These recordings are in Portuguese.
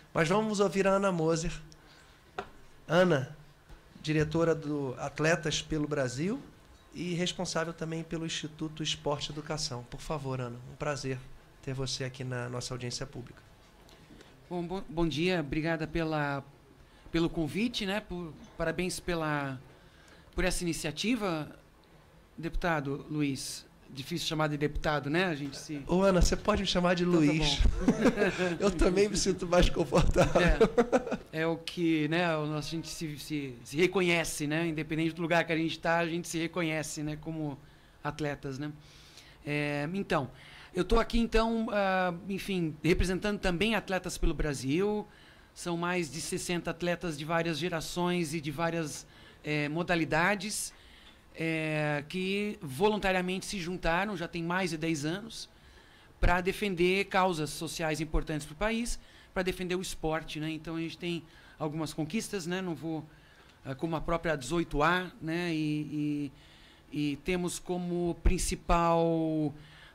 Mas vamos ouvir a Ana Moser. Ana, diretora do Atletas pelo Brasil e responsável também pelo Instituto Esporte e Educação. Por favor, Ana, um prazer ter você aqui na nossa audiência pública. Bom dia, obrigada pelo convite, né? Parabéns por essa iniciativa, deputado Luiz. Difícil chamar de deputado, né? A gente se... Ô, Ana, você pode me chamar de então, Luiz. Tá eu também me sinto mais confortável. É o que, né? A gente se reconhece, né? Independente do lugar que a gente está, a gente se reconhece, né? Como atletas, né? Então, eu estou aqui, então, enfim, representando também Atletas pelo Brasil. São mais de 60 atletas de várias gerações e de várias modalidades. Que voluntariamente se juntaram, já tem mais de 10 anos, para defender causas sociais importantes para o país, para defender o esporte, né? Então a gente tem algumas conquistas, né? Não vou, como a própria 18A, né? E temos como principal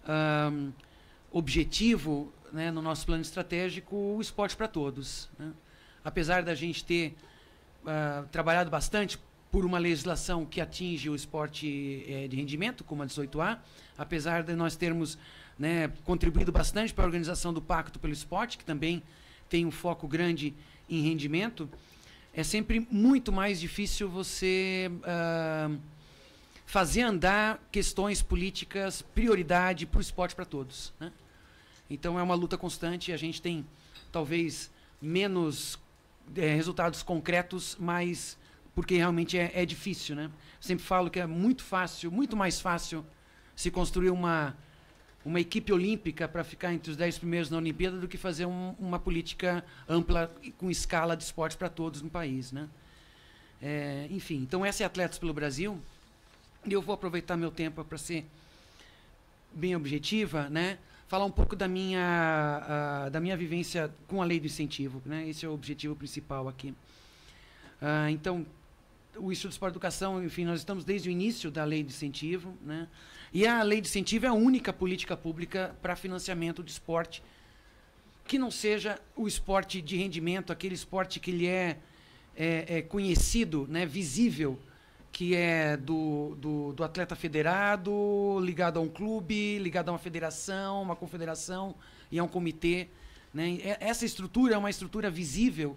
objetivo, né, no nosso plano estratégico, o esporte para todos, né? Apesar da gente ter trabalhado bastante por uma legislação que atinge o esporte de rendimento, como a 18A, apesar de nós termos, né, contribuído bastante para a organização do Pacto pelo Esporte, que também tem um foco grande em rendimento, é sempre muito mais difícil você fazer andar questões políticas, prioridade para o esporte para todos, né? Então é uma luta constante, a gente tem talvez menos resultados concretos, mas porque realmente é difícil, né? Sempre falo que é muito fácil, muito mais fácil se construir uma equipe olímpica para ficar entre os 10 primeiros na Olimpíada do que fazer uma política ampla com escala de esporte para todos no país, né? Enfim, então essa é Atletas pelo Brasil. E eu vou aproveitar meu tempo para ser bem objetiva, né? Falar um pouco da minha vivência com a lei do incentivo, né? Esse é o objetivo principal aqui. Então, o Instituto de Esporte e Educação, enfim, nós estamos desde o início da lei de incentivo, né? E a lei de incentivo é a única política pública para financiamento de esporte que não seja o esporte de rendimento, aquele esporte que ele é conhecido, né, visível, que é do atleta federado, ligado a um clube, ligado a uma federação, uma confederação e a um comitê, né? Essa estrutura é uma estrutura visível.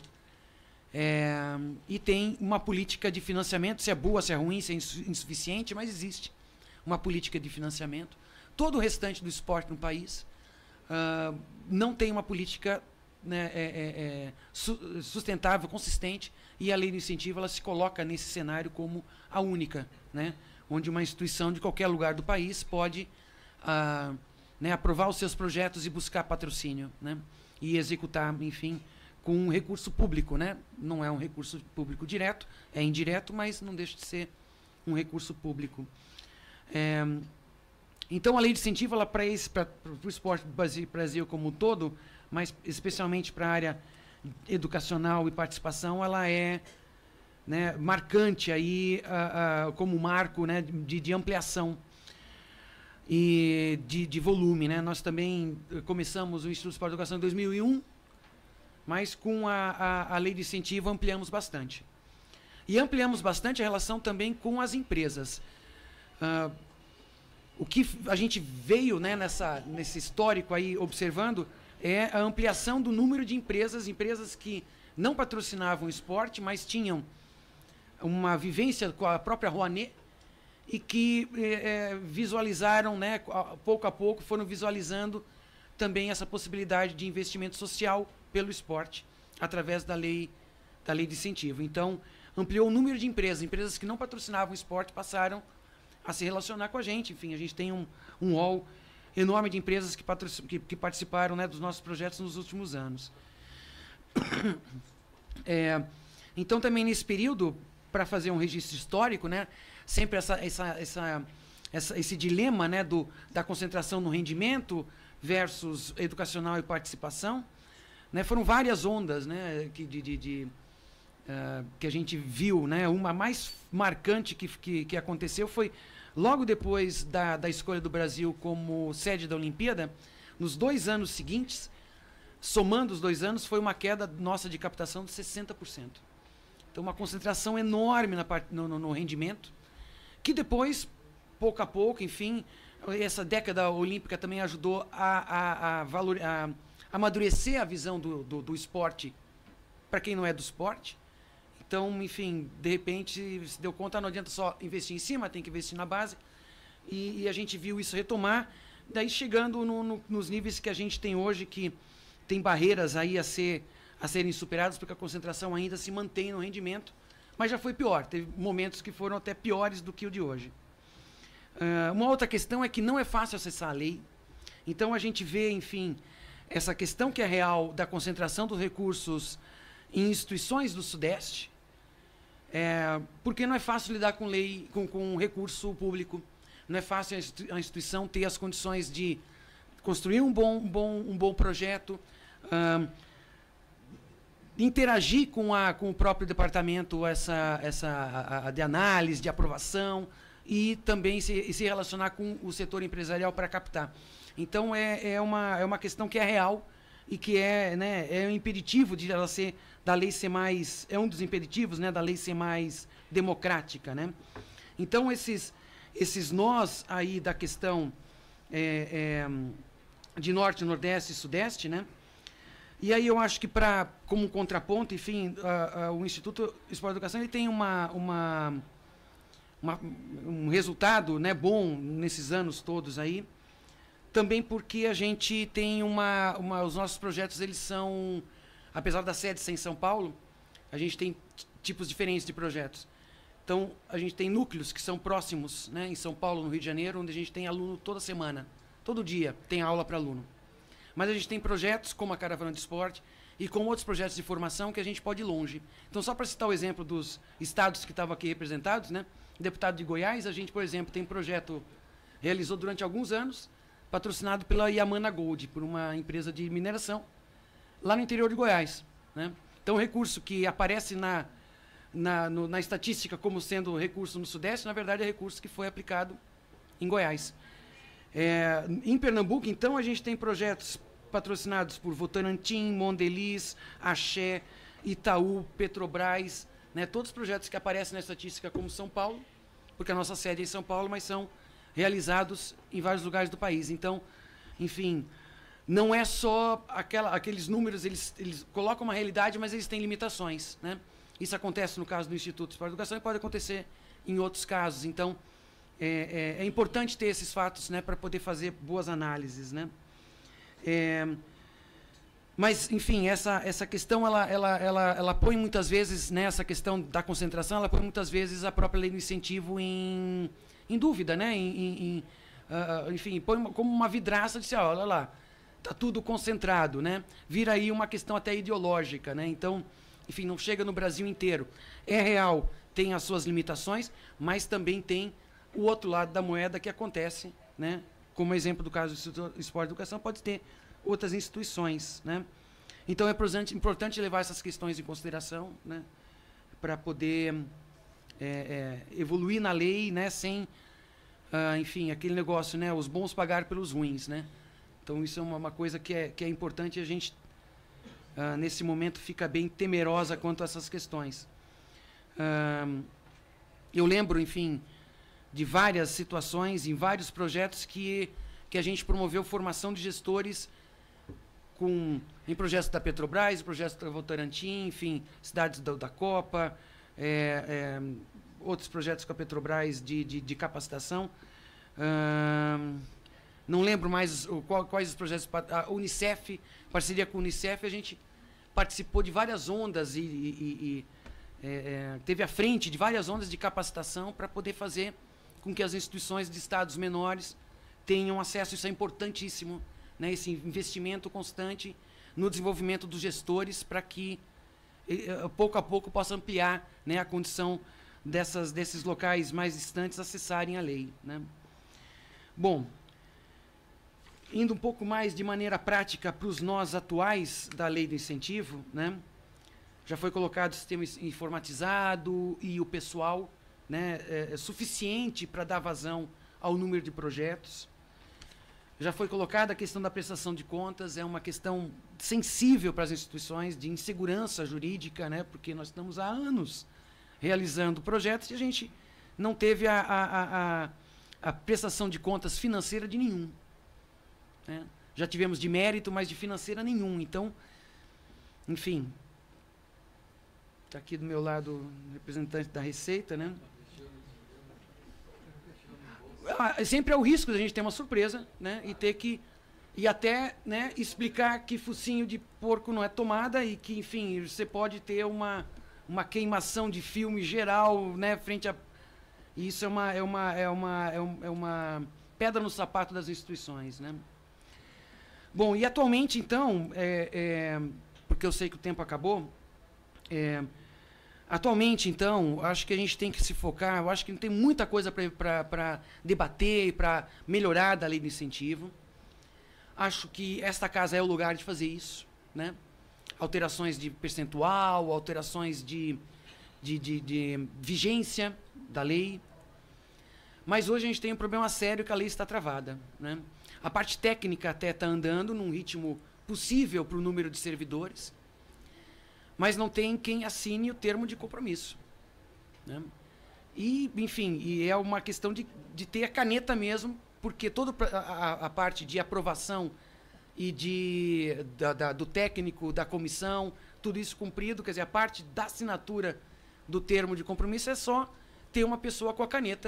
E tem uma política de financiamento, se é boa, se é ruim, se é insuficiente, mas existe uma política de financiamento. Todo o restante do esporte no país não tem uma política, né, sustentável, consistente, e a lei do incentivo ela se coloca nesse cenário como a única, né, onde uma instituição de qualquer lugar do país pode né, aprovar os seus projetos e buscar patrocínio, né, e executar, enfim, com um recurso público, né? Não é um recurso público direto, é indireto, mas não deixa de ser um recurso público. Então, a lei de incentivo, ela para o esporte do Brasil como um todo, mas especialmente para a área educacional e participação, ela é, né, marcante aí, como marco, né, de ampliação e de volume, né? Nós também começamos o Instituto de Esporte e Educação em 2001, mas com a lei de incentivo ampliamos bastante. E ampliamos bastante a relação também com as empresas. O que a gente veio, né, nesse histórico aí observando é a ampliação do número de empresas que não patrocinavam o esporte, mas tinham uma vivência com a própria Rouanet e que visualizaram, né, pouco a pouco foram visualizando também essa possibilidade de investimento social pelo esporte, através da lei de incentivo. Então, ampliou o número de empresas que não patrocinavam o esporte passaram a se relacionar com a gente. Enfim, a gente tem um hall enorme de empresas que participaram, né, dos nossos projetos nos últimos anos. Então, também nesse período, para fazer um registro histórico, né, sempre esse dilema, né, da concentração no rendimento versus educacional e participação, né, foram várias ondas, né, que a gente viu, né? Uma mais marcante que aconteceu foi logo depois da escolha do Brasil como sede da Olimpíada. Nos 2 anos seguintes somando os 2 anos, foi uma queda nossa de captação de 60%. Então, uma concentração enorme no rendimento, que depois, pouco a pouco, enfim, essa década olímpica também ajudou a amadurecer a visão do esporte para quem não é do esporte. Então, enfim, de repente, se deu conta, não adianta só investir em cima, tem que investir na base. E a gente viu isso retomar, daí chegando nos níveis que a gente tem hoje, que tem barreiras aí a serem superadas, porque a concentração ainda se mantém no rendimento, mas já foi pior. Teve momentos que foram até piores do que o de hoje. Uma outra questão é que não é fácil acessar a lei. Então, a gente vê, enfim, essa questão que é real da concentração dos recursos em instituições do Sudeste, porque não é fácil lidar com lei, com recurso público. Não é fácil a instituição ter as condições de construir um bom projeto, interagir com o próprio departamento de análise, de aprovação, e também se relacionar com o setor empresarial para captar. Então, é uma questão que é real e que é um impeditivo de ela da lei ser mais... É um dos impeditivos, né, da lei ser mais democrática, né? Então, esses nós aí da questão de Norte, Nordeste e Sudeste, né? E aí eu acho que, como um contraponto, enfim, o Instituto Esporte e Educação ele tem um resultado, né, bom nesses anos todos aí, também porque a gente tem os nossos projetos, eles são, apesar da sede ser em São Paulo, a gente tem tipos diferentes de projetos. Então, a gente tem núcleos que são próximos, né, em São Paulo, no Rio de Janeiro, onde a gente tem aluno toda semana, todo dia tem aula para aluno. Mas a gente tem projetos como a Caravana de Esporte e com outros projetos de formação que a gente pode ir longe. Então, só para citar o exemplo dos estados que estavam aqui representados, né, deputado de Goiás, a gente, por exemplo, tem projeto, realizou durante alguns anos, patrocinado pela Yamana Gold, por uma empresa de mineração, lá no interior de Goiás, né? Então, o recurso que aparece na estatística como sendo recurso no Sudeste, na verdade é recurso que foi aplicado em Goiás. Em Pernambuco, então, a gente tem projetos patrocinados por Votorantim, Mondeliz, Axé, Itaú, Petrobras, né? Todos os projetos que aparecem na estatística como São Paulo, porque a nossa sede é em São Paulo, mas são realizados em vários lugares do país. Então, enfim, não é só aqueles números, eles colocam uma realidade, mas eles têm limitações, né? Isso acontece no caso do Instituto de Esporte e Educação e pode acontecer em outros casos. Então, é importante ter esses fatos, né, para poder fazer boas análises, né? Mas, enfim, essa questão, ela põe muitas vezes, né, essa questão da concentração, ela põe muitas vezes a própria lei do incentivo em dúvida, né? Enfim, põe como uma vidraça de olha lá, está tudo concentrado, né? Vira aí uma questão até ideológica, né? Então, enfim, não chega no Brasil inteiro. É real, tem as suas limitações, mas também tem o outro lado da moeda que acontece, né? Como exemplo do caso do Instituto de Esporte e Educação, pode ter outras instituições, né? Então, é importante levar essas questões em consideração, né? Para poder evoluir na lei, né? Sem, enfim, aquele negócio, né? Os bons pagar pelos ruins, né? Então, isso é uma coisa que é importante e a gente, nesse momento, fica bem temerosa quanto a essas questões. Eu lembro, enfim, de várias situações, em vários projetos que a gente promoveu formação de gestores em projetos da Petrobras, projetos da Votorantim, enfim, cidades da Copa, outros projetos com a Petrobras de capacitação. Não lembro mais quais os projetos. A Unicef, parceria com a Unicef, a gente participou de várias ondas e teve à frente de várias ondas de capacitação para poder fazer com que as instituições de estados menores tenham acesso. Isso é importantíssimo, né? Esse investimento constante no desenvolvimento dos gestores para que, pouco a pouco, possa ampliar, né, a condição desses locais mais distantes acessarem a lei, né? Bom, indo um pouco mais de maneira prática para os nós atuais da lei do incentivo, né? Já foi colocado o sistema informatizado e o pessoal, né, é suficiente para dar vazão ao número de projetos. Já foi colocada a questão da prestação de contas, é uma questão sensível para as instituições, de insegurança jurídica, né? Porque nós estamos há anos realizando projetos e a gente não teve a prestação de contas financeira de nenhum, né? Já tivemos de mérito, mas de financeira nenhum. Então, enfim, está aqui do meu lado o representante da Receita, né? Sempre é o risco de a gente ter uma surpresa, né? E ter que até, né, explicar que focinho de porco não é tomada e que, enfim, você pode ter uma queimação de filme geral, né, frente a... Isso é uma pedra no sapato das instituições, né? Bom, e atualmente, então, porque eu sei que o tempo acabou, atualmente, então, acho que a gente tem que se focar, eu acho que tem muita coisa para debater e para melhorar da lei de incentivo. Acho que esta casa é o lugar de fazer isso, né? Alterações de percentual, alterações de vigência da lei. Mas hoje a gente tem um problema sério que a lei está travada, né? A parte técnica até está andando num ritmo possível para o número de servidores, mas não tem quem assine o termo de compromisso, né? E, enfim, e é uma questão de ter a caneta mesmo, porque toda a parte de aprovação e do técnico, da comissão, tudo isso cumprido, quer dizer, a parte da assinatura do termo de compromisso é só ter uma pessoa com a caneta.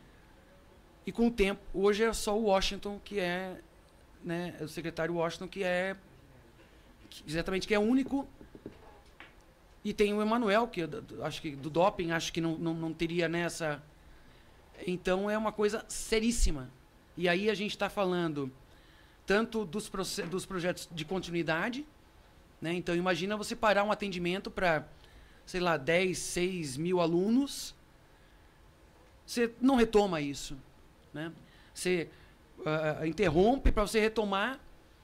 E com o tempo, hoje é só o Washington que é, né, o secretário Washington que é exatamente, que é único. E tem o Emanuel, que acho que do doping, acho que não teria nessa. Então é uma coisa seríssima. E aí a gente está falando tanto dos projetos de continuidade, né? Então imagina você parar um atendimento para, sei lá, 10, 6 mil alunos, você não retoma isso, né? Você interrompe para você retomar,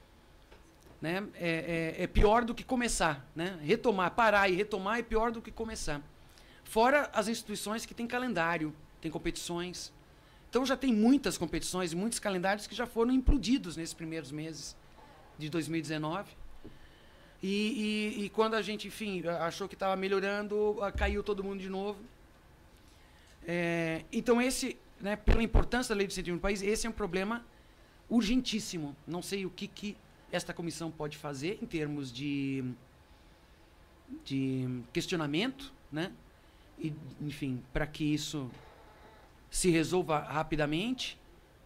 né? É pior do que começar, né? Parar e retomar é pior do que começar. Fora as instituições que têm calendário, têm competições. Então já tem muitas competições e muitos calendários que já foram implodidos nesses primeiros meses de 2019. E quando a gente, enfim, achou que estava melhorando, caiu todo mundo de novo. Então esse, né, pela importância da lei de incentivo no país, esse é um problema urgentíssimo. Não sei o que esta comissão pode fazer em termos de questionamento, né? E, enfim, para que isso se resolva rapidamente,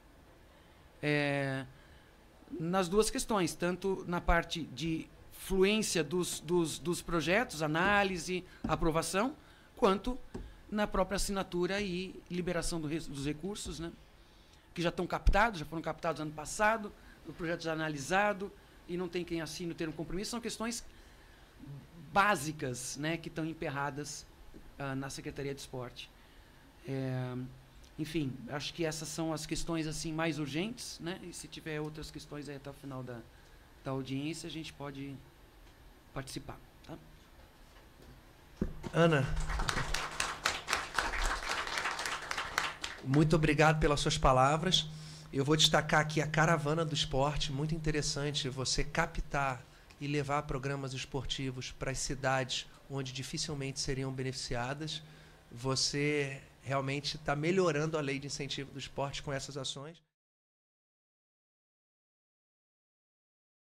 nas duas questões, tanto na parte de fluência dos projetos, análise, aprovação, quanto na própria assinatura e liberação dos recursos, né? Que já estão captados, já foram captados ano passado, o projeto já analisado e não tem quem assine o termo de compromisso. São questões básicas, né, que estão emperradas na Secretaria de Esporte. Enfim, acho que essas são as questões assim mais urgentes, né? E se tiver outras questões aí até o final da audiência, a gente pode participar, tá? Ana, muito obrigado pelas suas palavras. Eu vou destacar aqui a Caravana do Esporte, muito interessante você captar e levar programas esportivos para as cidades onde dificilmente seriam beneficiadas. Você realmente está melhorando a lei de incentivo do esporte com essas ações.